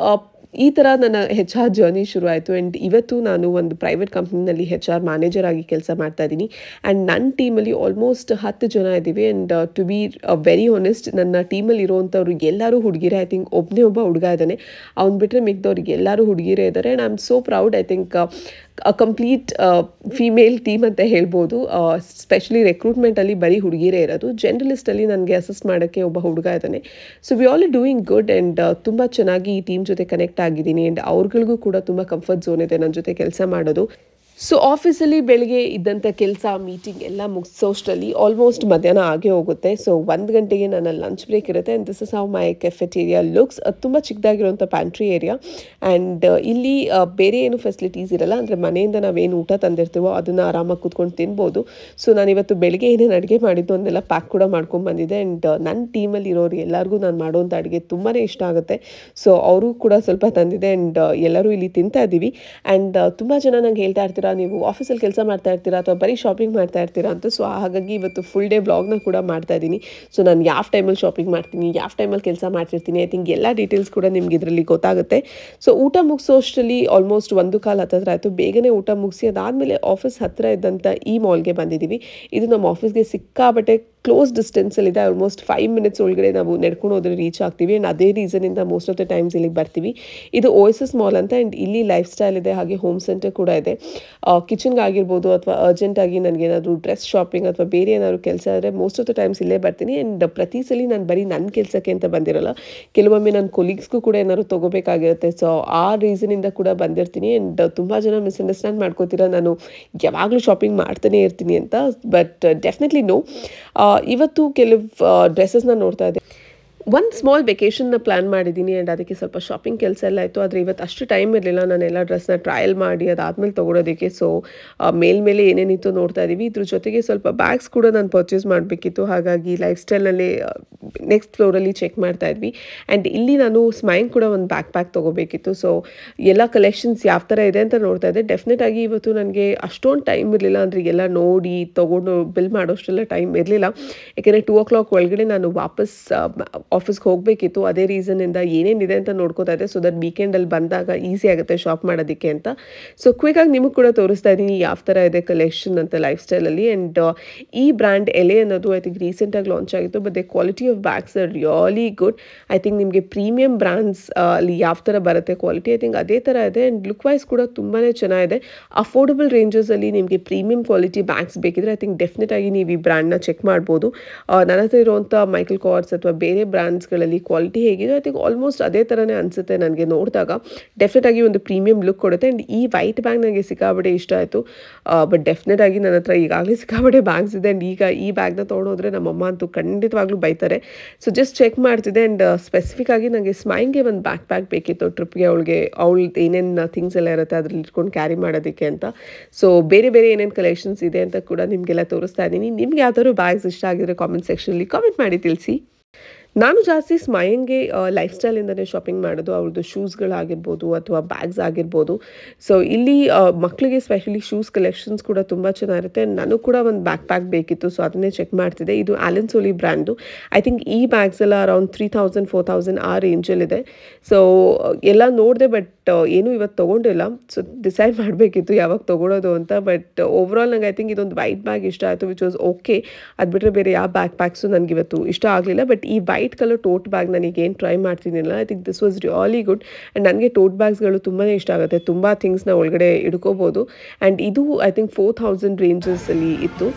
ಈ ಥರ ನನ್ನ HR ಜರ್ನಿ ಶುರು ಆಯಿತು. ಆ್ಯಂಡ್ ಇವತ್ತು ನಾನು ಒಂದು ಪ್ರೈವೇಟ್ ಕಂಪ್ನಿನಲ್ಲಿ HR ಮ್ಯಾನೇಜರ್ ಆಗಿ ಕೆಲಸ ಮಾಡ್ತಾ ಇದ್ದೀನಿ. ಆ್ಯಂಡ್ ನನ್ನ ಟೀಮಲ್ಲಿ ಆಲ್ಮೋಸ್ಟ್ 10 ಜನ ಇದ್ದೀವಿ. And to be very honest, ನನ್ನ ಟೀಮಲ್ಲಿ ಇರುವಂಥವ್ರು ಎಲ್ಲರೂ ಹುಡುಗಿರೇ. ಐ ಥಿಂಕ್ ಒಬ್ಬ ಹುಡುಗ ಇದ್ದಾನೆ, ಅವ್ನು ಬಿಟ್ಟರೆ ಮಿಕ್ದವ್ರಿಗೆ ಎಲ್ಲರೂ ಹುಡುಗಿರೇ ಇದ್ದಾರೆ. And I am so proud. I think complete female team ಅಂತ ಹೇಳ್ಬೋದು. ಸ್ಪೆಷಲಿ ರೆಕ್ರೂಟ್ಮೆಂಟಲ್ಲಿ ಬರೀ ಹುಡುಗಿರೇ ಇರೋದು. ಜರ್ನಲಿಸ್ಟಲ್ಲಿ ನನಗೆ ಅಸಿಸ್ಟ್ ಮಾಡೋಕ್ಕೆ ಒಬ್ಬ ಹುಡುಗ ಇದ್ದಾನೆ. So we all doing good. And ತುಂಬ ಚೆನ್ನಾಗಿ ಈ ಟೀಮ್ ಜೊತೆ ಕನೆಕ್ಟ್ ಆಗಿದ್ದೀನಿ. ಆ್ಯಂಡ್ ಅವ್ರಿಗಳಿಗೂ ಕೂಡ ತುಂಬ ಕಂಫರ್ಟ್ ಝೋನ್ ಇದೆ ನನ್ನ ಜೊತೆ ಕೆಲಸ ಮಾಡೋದು. ಸೊ ಆಫೀಸಲ್ಲಿ ಬೆಳಗ್ಗೆ ಇದ್ದಂಥ ಕೆಲಸ ಮೀಟಿಂಗ್ ಎಲ್ಲ ಮುಗಿಸೋಷ್ಟರಲ್ಲಿ ಆಲ್ಮೋಸ್ಟ್ ಮಧ್ಯಾಹ್ನ ಆಗೇ ಹೋಗುತ್ತೆ. ಸೊ 1 ಗಂಟೆಗೆ ನನ್ನ ಲಂಚ್ ಬ್ರೇಕ್ ಇರುತ್ತೆ. And this is how my cafeteria looks. ತುಂಬ ಚಿಕ್ಕದಾಗಿರುವಂಥ ಪ್ಯಾಂಟ್ರಿ ಏರಿಯಾ. ಆ್ಯಂಡ್ ಇಲ್ಲಿ ಬೇರೆ ಏನು ಫೆಸಿಲಿಟೀಸ್ ಇರಲ್ಲ. ಅಂದರೆ ಮನೆಯಿಂದ ನಾವೇನು ಊಟ ತಂದಿರ್ತೀವೋ ಅದನ್ನು ಆರಾಮಾಗಿ ಕೂತ್ಕೊಂಡು ತಿನ್ಬೋದು. ಸೊ ನಾನಿವತ್ತು ಬೆಳಗ್ಗೆ ಏನೇನು ಅಡುಗೆ ಮಾಡಿದ್ದು ಅದನ್ನೆಲ್ಲ ಪ್ಯಾಕ್ ಕೂಡ ಮಾಡ್ಕೊಂಡ್ಬಂದಿದ್ದೆ. ಆ್ಯಂಡ್ ನನ್ನ ಟೀಮಲ್ಲಿ ಇರೋರು ಎಲ್ಲರಿಗೂ ನಾನು ಮಾಡುವಂಥ ಅಡುಗೆ ತುಂಬಾ ಇಷ್ಟ ಆಗುತ್ತೆ. ಸೊ ಅವರು ಕೂಡ ಸ್ವಲ್ಪ ತಂದಿದೆ. ಆ್ಯಂಡ್ ಎಲ್ಲರೂ ಇಲ್ಲಿ ತಿಂತಾ ಇದ್ದೀವಿ. ಆ್ಯಂಡ್ ತುಂಬ ಜನ ನಂಗೆ ಹೇಳ್ತಾ ಇರ್ತೀರಾ, ನೀವು ಆಫೀಸಲ್ಲಿ ಕೆಲಸ ಮಾಡ್ತಾ ಇರ್ತೀರಾ ಅಥವಾ ಬರೀ ಶಾಪಿಂಗ್ ಮಾಡ್ತಾ ಇರ್ತೀರಾ ಅಂತ. ಸೊ ಹಾಗಾಗಿ ಇವತ್ತು ಫುಲ್ ಡೇ ವ್ಲಾಗ್ನ ಕೂಡ ಮಾಡ್ತಾ ಇದ್ದೀನಿ. ಸೊ ನಾನು ಯಾವ ಟೈಮಲ್ಲಿ ಶಾಪಿಂಗ್ ಮಾಡ್ತೀನಿ, ಯಾವ ಟೈಮಲ್ಲಿ ಕೆಲಸ ಮಾಡ್ತಿರ್ತೀನಿ, ಐ ಥಿಂಕ್ ಎಲ್ಲ ಡೀಟೇಲ್ಸ್ ಕೂಡ ನಿಮ್ಗೆ ಇದರಲ್ಲಿ ಗೊತ್ತಾಗುತ್ತೆ. ಸೊ ಊಟ ಮುಗಿಸೋಷ್ಟರಲ್ಲಿ ಆಲ್ಮೋಸ್ಟ್ 1:15 ಹತ್ತಿರ ಆಯಿತು. ಬೇಗನೆ ಊಟ ಮುಗಿಸಿ ಅದಾದಮೇಲೆ ಆಫೀಸ್ ಹತ್ತಿರ ಇದ್ದಂಥ ಈ ಮಾಲ್ಗೆ ಬಂದಿದ್ದೀವಿ. ಇದು ನಮ್ಮ ಆಫೀಸ್ಗೆ ಸಿಕ್ಕಾಬಟ್ಟೆ ಕ್ಲೋಸ್ ಡಿಸ್ಟೆನ್ಸಲ್ಲಿದೆ. ಆಲ್ಮೋಸ್ಟ್ 5 ಮಿನಿಟ್ಸ್ ಒಳಗಡೆ ನಾವು ನಡ್ಕೊಂಡು ಹೋದ್ರೆ ರೀಚ್ ಆಗ್ತೀವಿ. ಆ್ಯಂಡ್ ಅದೇ ರೀಸನಿಂದ ಮೋಸ್ಟ್ ಆಫ್ ದ ಟೈಮ್ಸ್ ಇಲ್ಲಿಗೆ ಬರ್ತೀವಿ. ಇದು OSS ಮಾಲ್ ಅಂತ. ಆ್ಯಂಡ್ ಇಲ್ಲಿ ಲೈಫ್ ಸ್ಟೈಲ್ ಇದೆ, ಹಾಗೆ ಹೋಮ್ ಸೆಂಟರ್ ಕೂಡ ಇದೆ. ಕಿಚನ್ಗೆ ಆಗಿರ್ಬೋದು ಅಥವಾ ಅರ್ಜೆಂಟಾಗಿ ನನಗೇನಾದರೂ ಡ್ರೆಸ್ ಶಾಪಿಂಗ್ ಅಥವಾ ಬೇರೆ ಏನಾದರೂ ಕೆಲಸ ಆದರೆ ಮೋಸ್ಟ್ ಆಫ್ ದ ಟೈಮ್ಸ್ ಇಲ್ಲೇ ಬರ್ತೀನಿ. ಆ್ಯಂಡ್ ಪ್ರತಿ ಸಲ ನಾನು ಬರೀ ನನ್ನ ಕೆಲಸಕ್ಕೆ ಅಂತ ಬಂದಿರಲ್ಲ, ಕೆಲವೊಮ್ಮೆ ನನ್ನ ಕೊಲೀಗ್ಸ್ಗೂ ಕೂಡ ಏನಾದರೂ ತೊಗೋಬೇಕಾಗಿರುತ್ತೆ. ಸೊ ಆ ರೀಸನಿಂದ ಕೂಡ ಬಂದಿರ್ತೀನಿ. ಆ್ಯಂಡ್ ತುಂಬ ಜನ ಮಿಸ್ಅಂಡರ್ಸ್ಟ್ಯಾಂಡ್ ಮಾಡ್ಕೋತೀರಾ ನಾನು ಯಾವಾಗಲೂ ಶಾಪಿಂಗ್ ಮಾಡ್ತಾನೆ ಇರ್ತೀನಿ ಅಂತ. But definitely no. ಇವತ್ತು ಕೆಲವು ಡ್ರೆಸ್ಸಸ್ನ ನೋಡ್ತಾ ಇದ್ದೆ. ಒಂದು ಸ್ಮಾಲ್ ವೆಕೇಷನ್ನ ಪ್ಲ್ಯಾನ್ ಮಾಡಿದ್ದೀನಿ. ಆ್ಯಂಡ್ ಅದಕ್ಕೆ ಸ್ವಲ್ಪ ಶಾಪಿಂಗ್ ಕೆಲಸ ಎಲ್ಲ ಆಯಿತು. ಆದರೆ ಇವತ್ತು ಅಷ್ಟು ಟೈಮ್ ಇರಲಿಲ್ಲ ನಾನೆಲ್ಲ ಡ್ರೆಸ್ನ ಟ್ರಯಲ್ ಮಾಡಿ ಅದಾದಮೇಲೆ ತೊಗೊಳೋದಕ್ಕೆ. ಸೊ ಮೇಲೆ ಏನೇನಿತ್ತು ನೋಡ್ತಾ ಇದ್ದೀವಿ. ಇದ್ರ ಜೊತೆಗೆ ಸ್ವಲ್ಪ ಬ್ಯಾಗ್ಸ್ ಕೂಡ ನಾನು ಪರ್ಚೇಸ್ ಮಾಡಬೇಕಿತ್ತು. ಹಾಗಾಗಿ ಲೈಫ್ ಸ್ಟೈಲ್ನಲ್ಲಿ ನೆಕ್ಸ್ಟ್ ಫ್ಲೋರಲ್ಲಿ ಚೆಕ್ ಮಾಡ್ತಾ ಇದ್ವಿ. ಆ್ಯಂಡ್ ಇಲ್ಲಿ ನಾನು ಸ್ಮೈಂಗ್ ಕೂಡ ಒಂದು ಪ್ಯಾಕ್ ತೊಗೋಬೇಕಿತ್ತು. ಸೊ ಎಲ್ಲ ಕಲೆಕ್ಷನ್ಸ್ ಯಾವ ಥರ ಇದೆ ಅಂತ ನೋಡ್ತಾ ಇದ್ದೆ. ಡೆಫಿನೆಟ್ ಆಗಿ ಇವತ್ತು ನನಗೆ ಅಷ್ಟೊಂದು ಟೈಮ್ ಇರಲಿಲ್ಲ. ಅಂದರೆ ಎಲ್ಲ ನೋಡಿ ತೊಗೊಂಡು ಬಿಲ್ ಮಾಡೋಷ್ಟೆಲ್ಲ ಟೈಮ್ ಇರಲಿಲ್ಲ. ಯಾಕೆಂದರೆ 2 o'clock ಒಳಗಡೆ ನಾನು ವಾಪಸ್ ಆಫೀಸ್ಗೆ ಹೋಗಬೇಕಿತ್ತು. ಅದೇ ರೀಸನಿಂದ ಏನೇನಿದೆ ಅಂತ ನೋಡ್ಕೋತಾ ಇದ್ದೆ. ಸೊ ದಟ್ ವೀಕೆಂಡಲ್ಲಿ ಬಂದಾಗ ಈಸಿ ಆಗುತ್ತೆ ಶಾಪ್ ಮಾಡೋದಕ್ಕೆ ಅಂತ. ಸೊ ಕ್ವಿಕಾಗಿ ನಿಮಗೆ ಕೂಡ ತೋರಿಸ್ತಾ ಇದ್ದೀನಿ ಯಾವ ಥರ ಇದೆ ಕಲೆಕ್ಷನ್ ಅಂತ ಲೈಫ್ ಸ್ಟೈಲಲ್ಲಿ. ಆ್ಯಂಡ್ ಈ ಬ್ರ್ಯಾಂಡ್ ಎಲೆ ಅನ್ನೋದು ಐ ಥಿಂಕ್ ರೀಸೆಂಟಾಗಿ ಲಾಂಚ್ ಆಗಿತ್ತು. But the quality of bags are really good. I think ನಿಮಗೆ ಪ್ರೀಮಿಯಂ ಬ್ರ್ಯಾಂಡ್ಸ್ ಅಲ್ಲಿ ಯಾವ ಥರ ಬರುತ್ತೆ ಕ್ವಾಲಿಟಿ, ಐ ಥಿಂಕ್ ಅದೇ ಥರ ಇದೆ. ಆ್ಯಂಡ್ ಲುಕ್ ವೈಸ್ ಕೂಡ ತುಂಬಾ ಚೆನ್ನಾಗಿದೆ. ಅಫೋರ್ಡಬಲ್ ರೇಂಜಸಲ್ಲಿ ನಿಮಗೆ ಪ್ರೀಮಿಯಂ ಕ್ವಾಲಿಟಿ ಬ್ಯಾಗ್ಸ್ ಬೇಕಿದ್ರೆ ಐ ಥಿಂಕ್ ಡೆಫಿನೆಟ್ ಆಗಿ ನೀವು ಈ ಬ್ರ್ಯಾಂಡ್ನ ಚೆಕ್ ಮಾಡ್ಬೋದು. ನನ್ನ ಹತ್ರ ಇರುವಂಥ ಮೈಕಲ್ ಕಾರ್ಸ್ ಅಥವಾ ಬೇರೆ ಬ್ರ್ಯಾಂಡ್ಸ್ಗಳಲ್ಲಿ ಕ್ವಾಲಿಟಿ ಹೇಗಿದೆ ಐ ಥಿಂಕ್ ಆಲ್ಮೋಸ್ಟ್ ಅದೇ ಥರನೇ ಅನಿಸುತ್ತೆ ನನಗೆ ನೋಡಿದಾಗ. ಡೆಫಿನೆಟ್ ಆಗಿ ಒಂದು ಪ್ರೀಮಿಯಂ ಲುಕ್ ಕೊಡುತ್ತೆ. ಆ್ಯಂಡ್ ಈ ವೈಟ್ ಬ್ಯಾಗ್ ನನಗೆ ಸಿಕ್ಕಾಬಟ್ಟೆ ಇಷ್ಟ ಆಯಿತು. ಬಟ್ ಡೆಫಿನೆಟ್ ಆಗಿ ನನ್ನ ಹತ್ರ ಈಗಾಗಲೇ ಸಿಕ್ಕಾಬಟ್ಟೆ ಬ್ಯಾಗ್ಸ್ ಇದೆ. ಆ್ಯಂಡ್ ಈಗ ಈ ಬ್ಯಾಗ್ನ ತೊಗೊಂಡೋದ್ರೆ ನಮ್ಮಮ್ಮ ಅಂತೂ ಖಂಡಿತವಾಗ್ಲೂ ಬೈತಾರೆ. ಸೊ ಜಸ್ಟ್ ಚೆಕ್ ಮಾಡ್ತಿದ್ದೆ. ಆ್ಯಂಡ್ ಸ್ಪೆಸಿಫಿಕ್ ಆಗಿ ನನಗೆ ಸ್ಮೈಂಗೆ ಒಂದು ಬ್ಯಾಗ್ ಬೇಕಿತ್ತು ಟ್ರಿಪ್ಗೆ. ಅವಳದ್ದು ಏನೇನು ಥಿಂಗ್ಸ್ ಎಲ್ಲ ಇರುತ್ತೆ ಅದ್ರಲ್ಲಿ ಇಟ್ಕೊಂಡು ಕ್ಯಾರಿ ಮಾಡೋದಕ್ಕೆ ಅಂತ. ಸೊ ಬೇರೆ ಏನೇನು ಕಲೆಕ್ಷನ್ಸ್ ಇದೆ ಅಂತ ಕೂಡ ನಿಮಗೆಲ್ಲ ತೋರಿಸ್ತಾ ಇದ್ದೀನಿ. ನಿಮ್ಗೆ ಯಾವ್ದಾದ್ರು ಬ್ಯಾಗ್ಸ್ ಇಷ್ಟ ಆಗಿದ್ರೆ ಕಾಮೆಂಟ್ ಸೆಕ್ಷನಲ್ಲಿ ಕಾಮೆಂಟ್ ಮಾಡಿ ತಿಳಿಸಿ. ನಾನು ಜಾಸ್ತಿ ಸ್ಮೈಂಗೆ ಲೈಫ್ ಸ್ಟೈಲಿಂದನೇ ಶಾಪಿಂಗ್ ಮಾಡೋದು. ಅವ್ರದ್ದು ಶೂಸ್ಗಳಾಗಿರ್ಬೋದು ಅಥವಾ ಬ್ಯಾಗ್ಸ್ ಆಗಿರ್ಬೋದು. ಸೊ ಇಲ್ಲಿ ಮಕ್ಕಳಿಗೆ ಸ್ಪೆಷಲಿ ಶೂಸ್ ಕಲೆಕ್ಷನ್ಸ್ ಕೂಡ ತುಂಬ ಚೆನ್ನಾಗಿರುತ್ತೆ. ನನಗೂ ಕೂಡ ಒಂದು ಬ್ಯಾಗ್ ಬೇಕಿತ್ತು. ಸೊ ಅದನ್ನೇ ಚೆಕ್ ಮಾಡ್ತಿದ್ದೆ. ಇದು Allen Solly brand. I think ಈ ಬ್ಯಾಗ್ಸ್ ಎಲ್ಲ ಅರೌಂಡ್ 3000-4000 ಆ ರೇಂಜಲ್ಲಿದೆ. ಸೊ ಎಲ್ಲ ನೋಡಿದೆ ಬಟ್ ಏನೂ ಇವತ್ತು ತೊಗೊಂಡಿಲ್ಲ. ಸೊ ಡಿಸೈಡ್ ಮಾಡಬೇಕಿತ್ತು ಯಾವಾಗ ತೊಗೊಳೋದು ಅಂತ. ಬಟ್ ಓವರಾಲ್ ನಂಗೆ ಐ ಥಿಂಕ್ ಇದೊಂದು ವೈಟ್ ಬ್ಯಾಗ್ ಇಷ್ಟ ಆಯಿತು, ವಿಚ್ ವಾಸ್ ಓಕೆ. ಅದು ಬಿಟ್ಟರೆ ಬೇರೆ ಯಾವ ಪ್ಯಾಕ್ಸು ನನಗೆ ಇವತ್ತು ಇಷ್ಟ ಆಗಲಿಲ್ಲ. ಬಟ್ ಈ ವೈಟ್ ಕಲರ್ ಟೋಟ್ ಬ್ಯಾಗ್ ನನಗೇನು ಟ್ರೈ ಮಾಡ್ತಿದ್ದಿಲ್ಲ. I think this was really good. And ನನಗೆ ಟೋಟ್ ಬ್ಯಾಗ್ಸ್ಗಳು ತುಂಬಾ ಇಷ್ಟ ಆಗುತ್ತೆ. ತುಂಬ ಥಿಂಗ್ಸ್ನ ಒಳಗಡೆ ಇಡ್ಕೋಬೋದು. ಆ್ಯಂಡ್ ಇದು ಐ ಥಿಂಕ್ 4000 ರೇಂಜಸಲ್ಲಿ ಇತ್ತು.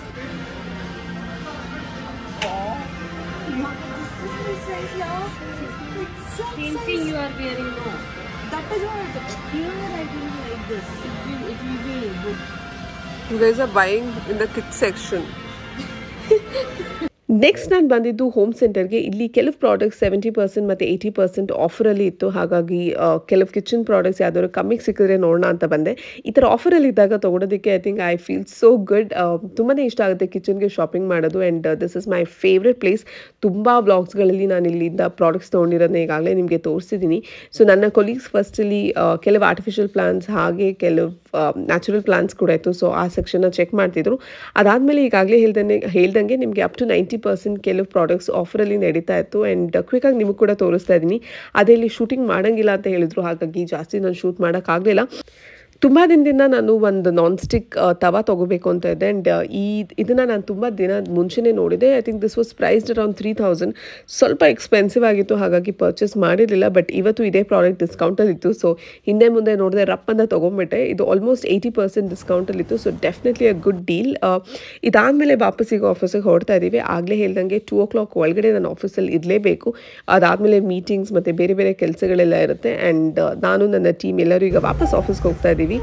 You guys are buying in the kids section. Next ನಾನು ಬಂದಿದ್ದು ಹೋಮ್ ಸೆಂಟರ್ಗೆ. ಇಲ್ಲಿ ಕೆಲವು ಪ್ರಾಡಕ್ಟ್ಸ್ 70% ಮತ್ತು 80% ಆಫರಲ್ಲಿ ಇತ್ತು. ಹಾಗಾಗಿ ಕೆಲವು ಕಿಚನ್ ಪ್ರಾಡಕ್ಟ್ಸ್ ಯಾವ್ದಾದ್ರು ಕಮ್ಮಿಗೆ ಸಿಕ್ಕಿದ್ರೆ ನೋಡೋಣ ಅಂತ ಬಂದೆ. ಈ ಥರ ಆಫರಲ್ಲಿ ಇದ್ದಾಗ ತೊಗೊಳೋದಕ್ಕೆ I think I feel so good. ತುಂಬಾ ಇಷ್ಟ ಆಗುತ್ತೆ ಕಿಚನ್ಗೆ ಶಾಪಿಂಗ್ ಮಾಡೋದು. And this is my favourite place. ತುಂಬ ವ್ಲಾಗ್ಸ್ಗಳಲ್ಲಿ ನಾನು ಇಲ್ಲಿಂದ ಪ್ರಾಡಕ್ಟ್ಸ್ ತೊಗೊಂಡಿರೋದನ್ನ ಈಗಾಗಲೇ ನಿಮಗೆ ತೋರಿಸಿದ್ದೀನಿ. ಸೊ ನನ್ನ ಕೊಲೀಗ್ಸ್ ಫಸ್ಟಲ್ಲಿ ಕೆಲವು ಆರ್ಟಿಫಿಷಿಯಲ್ ಪ್ಲಾಂಟ್ಸ್ ಹಾಗೆ ಕೆಲವು ನ್ಯಾಚುರಲ್ ಪ್ಲಾಂಟ್ಸ್ ಕೂಡ ಇತ್ತು. ಸೊ ಆ ಸೆಕ್ಷನ್ನ ಚೆಕ್ ಮಾಡ್ತಿದ್ರು. ಅದಾದಮೇಲೆ ಈಗಾಗಲೇ ಹೇಳ್ದಂಗೆ ನಿಮಗೆ ಅಪ್ ಟು 90% ಕೆಲವು ಪ್ರಾಡಕ್ಟ್ಸ್ ಆಫರಲ್ಲಿ ನಡೀತಾ ಇತ್ತು. ಆ್ಯಂಡ್ ಕ್ವಿಕ್ಕಾಗಿ ನಿಮಗೆ ಕೂಡ ತೋರಿಸ್ತಾ ಇದ್ದೀನಿ. ಅದೇ ಇಲ್ಲಿ ಶೂಟಿಂಗ್ ಮಾಡೋಂಗಿಲ್ಲ ಅಂತ ಹೇಳಿದ್ರು, ಹಾಗಾಗಿ ಜಾಸ್ತಿ ನಾನು ಶೂಟ್ ಮಾಡೋಕ್ಕಾಗಲಿಲ್ಲ. ತುಂಬ ದಿನದಿಂದ ನಾನು ಒಂದು ನಾನ್ ಸ್ಟಿಕ್ ತವಾ ತೊಗೋಬೇಕು ಅಂತ ಇದ್ದೆ. ಆ್ಯಂಡ್ ಇದನ್ನು ನಾನು ತುಂಬ ದಿನ ಮುಂಚೆನೇ ನೋಡಿದೆ. I think this was priced around 3000. ಸ್ವಲ್ಪ ಎಕ್ಸ್ಪೆನ್ಸಿವ್ ಆಗಿತ್ತು, ಹಾಗಾಗಿ ಪರ್ಚೇಸ್ ಮಾಡಿರಲಿಲ್ಲ. ಬಟ್ ಇವತ್ತು ಇದೇ ಪ್ರಾಡಕ್ಟ್ ಡಿಸ್ಕೌಂಟಲ್ಲಿತ್ತು. ಸೊ ಹಿಂದೆ ಮುಂದೆ ನೋಡಿದೆ, ರಪ್ ಅಂತ ತೊಗೊಂಬಿಟ್ಟೆ. ಇದು ಆಲ್ಮೋಸ್ಟ್ 80% ಡಿಸ್ಕೌಂಟಲ್ಲಿತ್ತು. So definitely a good deal. ಇದಾದಮೇಲೆ ವಾಪಸ್ ಈಗ ಆಫೀಸಿಗೆ ಹೊರಡ್ತಾ ಇದ್ದೀವಿ. ಆಗಲೇ ಹೇಳ್ದಂಗೆ 2 o'clock ಒಳಗಡೆ ನಾನು ಆಫೀಸಲ್ಲಿ ಇರಲೇಬೇಕು. ಅದಾದಮೇಲೆ ಮೀಟಿಂಗ್ಸ್ ಮತ್ತು ಬೇರೆ ಬೇರೆ ಕೆಲಸಗಳೆಲ್ಲ ಇರುತ್ತೆ. ಆ್ಯಂಡ್ ನಾನು ನನ್ನ ಟೀಮ್ ಎಲ್ಲರೂ ಈಗ ವಾಪಸ್ ಆಫೀಸ್ಗೆ ಹೋಗ್ತಾ ಇದ್ದೀವಿ.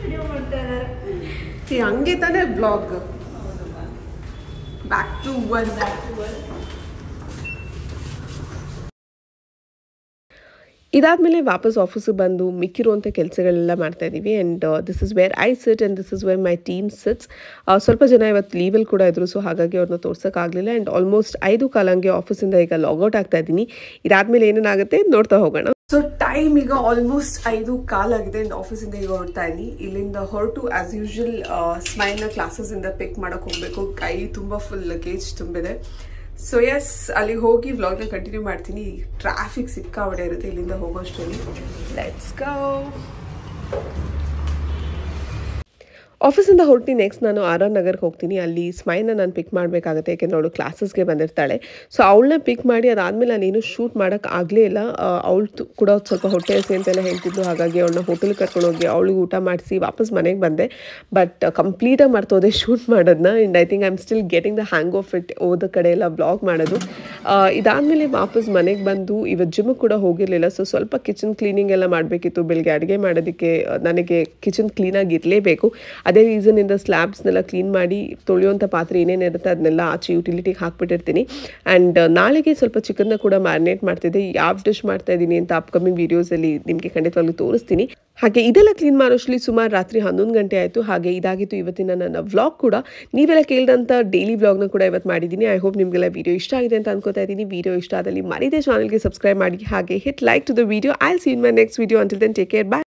ಹಂಗೆ ತಾನೇ ಬ್ಲಾಗ್ ಬ್ಯಾಕ್ ಟು ವರ್ಕ್. ಇದಾದಮೇಲೆ ವಾಪಸ್ ಆಫೀಸಿಗೆ ಬಂದು ಮಿಕ್ಕಿರುವಂಥ ಕೆಲಸಗಳೆಲ್ಲ ಮಾಡ್ತಾ ಇದ್ದೀವಿ. And this is where I sit and this is where my team sits. ಸ್ವಲ್ಪ ಜನ ಇವತ್ತು ಲೀವಲ್ಲಿ ಕೂಡ ಇದ್ದರು, ಸೊ ಹಾಗಾಗಿ ಅವ್ರನ್ನ ತೋರ್ಸೋಕ್ಕಾಗಲಿಲ್ಲ. ಆ್ಯಂಡ್ ಆಲ್ಮೋಸ್ಟ್ 5 ಕಾಲಂಗೆ ಆಫೀಸಿಂದ ಈಗ ಲಾಗೌಟ್ ಆಗ್ತಾ ಇದ್ದೀನಿ. ಇದಾದಮೇಲೆ ಏನೇನಾಗುತ್ತೆ ನೋಡ್ತಾ ಹೋಗೋಣ. ಸೊ ಟೈಮ್ ಈಗ ಆಲ್ಮೋಸ್ಟ್ 5 ಆಗಿದೆ. ಆಫೀಸಿಂದ ಈಗ ಹೊರಡ್ತಾ ಇದ್ದೀನಿ. ಇಲ್ಲಿಂದ ಹೊರಟು ಆ್ಯಸ್ ಯೂಶುವಲ್ ಸ್ಮೈಲ್ನ ಕ್ಲಾಸಸ್ಸಿಂದ ಪಿಕ್ ಮಾಡೋಕ್ಕೆ ಹೋಗಬೇಕು. ಕೈ ತುಂಬ ಫುಲ್ ಲಗೇಜ್ ತುಂಬಿದೆ. ಸೊ ಎಸ್, ಅಲ್ಲಿಗೆ ಹೋಗಿ ವ್ಲಾಗ್ನ ಕಂಟಿನ್ಯೂ ಮಾಡ್ತೀನಿ. ಟ್ರಾಫಿಕ್ ಸಿಕ್ಕಾಬಡೆ ಇರುತ್ತೆ ಇಲ್ಲಿಂದ ಹೋಗೋಷ್ಟರಲ್ಲಿ. Let's go. ಆಫೀಸಿಂದ ಹೊರಟಿ ನೆಕ್ಸ್ಟ್ ನಾನು ಆರ್ ಆರ್ ನಗರ್ಗೆ ಹೋಗ್ತೀನಿ. ಅಲ್ಲಿ ಸ್ಮೈಲ್ನ ನಾನು ಪಿಕ್ ಮಾಡಬೇಕಾಗುತ್ತೆ, ಯಾಕೆಂದರೆ ಅವಳು ಕ್ಲಾಸಸ್ಗೆ ಬಂದಿರ್ತಾಳೆ. ಸೊ ಅವಳನ್ನ ಪಿಕ್ ಮಾಡಿ ಅದಾದಮೇಲೆ ನಾನೇನು ಶೂಟ್ ಮಾಡೋಕ್ಕೆ ಆಗಲೇ ಇಲ್ಲ. ಅವಳು ಕೂಡ ಸ್ವಲ್ಪ ಹೊಟ್ಟೆ ಹಸಿ ಅಂತೆಲ್ಲ ಹೇಳ್ತಿದ್ದು, ಹಾಗಾಗಿ ಅವಳನ್ನ ಹೋಟೆಲ್ಗೆ ಕರ್ಕೊಂಡೋಗಿ ಅವಳಿಗೆ ಊಟ ಮಾಡಿಸಿ ವಾಪಸ್ ಮನೆಗೆ ಬಂದೆ. ಬಟ್ ಕಂಪ್ಲೀಟಾಗಿ ಮರ್ತೋದೆ ಶೂಟ್ ಮಾಡೋದನ್ನ. And I think I am still getting the hang of it, ಓದೋ ಕಡೆ ಎಲ್ಲ ಬ್ಲಾಗ್ ಮಾಡೋದು. ಇದಾದಮೇಲೆ ವಾಪಸ್ ಮನೆಗೆ ಬಂದು ಇವತ್ತು ಜಿಮ್ಗೆ ಕೂಡ ಹೋಗಿರಲಿಲ್ಲ. ಸೊ ಸ್ವಲ್ಪ ಕಿಚನ್ ಕ್ಲೀನಿಂಗ್ ಎಲ್ಲ ಮಾಡಬೇಕಿತ್ತು. ಬೆಳಗ್ಗೆ ಅಡುಗೆ ಮಾಡೋದಕ್ಕೆ ನನಗೆ ಕಿಚನ್ ಕ್ಲೀನಾಗಿ ಇರಲೇಬೇಕು. ಅದೇ ರೀಸನ್ನಿಂದ ಸ್ಲ್ಯಾಬ್ಸ್ನೆಲ್ಲ ಕ್ಲೀನ್ ಮಾಡಿ ತೊಳೆಯುವಂಥ ಪಾತ್ರೆ ಏನೇನಿರುತ್ತೆ ಅದನ್ನೆಲ್ಲ ಆಚೆ ಯುಟಿಲಿಟಿಗೆ ಹಾಕ್ಬಿಟ್ಟಿರ್ತೀನಿ. ಆ್ಯಂಡ್ ನಾಳೆಗೆ ಸ್ವಲ್ಪ ಚಿಕನ್ನ ಕೂಡ ಮ್ಯಾರಿನೇಟ್ ಮಾಡ್ತಿದ್ದೆ. ಯಾವ ಡಿಶ್ ಮಾಡ್ತಾ ಇದ್ದೀನಿ ಅಂತ ಅಪ್ಕಮಿಂಗ್ ವೀಡಿಯೋಸಲ್ಲಿ ನಿಮಗೆ ಖಂಡಿತವಾಗ್ಲೂ ತೋರಿಸ್ತೀನಿ. ಹಾಗೆ ಇದೆಲ್ಲ ಕ್ಲೀನ್ ಮಾಡೋಷ್ಟರಲ್ಲಿ ಸುಮಾರು ರಾತ್ರಿ 11 ಗಂಟೆ ಆಯಿತು. ಹಾಗೆ ಇದಾಗಿತ್ತು ಇವತ್ತಿನ ನನ್ನ ವ್ಲಾಗ್ ಕೂಡ. ನೀವೆಲ್ಲ ಕೇಳಿದಂಥ ಡೈಲಿ ವ್ಲಾಗ್ನ ಕೂಡ ಇವತ್ತು ಮಾಡಿದ್ದೀನಿ. ಐ ಹೋಪ್ ನಿಮಗೆಲ್ಲ ವೀಡಿಯೋ ಇಷ್ಟ ಆಗಿದೆ ಅಂತ ಅನ್ಕೋತಾ ಇದ್ದೀನಿ. ವೀಡಿಯೋ ಇಷ್ಟ ಆದಲ್ಲಿ ಮರಿದೇ ಚಾನಲ್ಗೆ ಸಬ್ಸ್ಕ್ರೈಬ್ ಮಾಡಿ. ಹಾಗೆ hit like to the video. I will see in my next video. Until then take care, bye.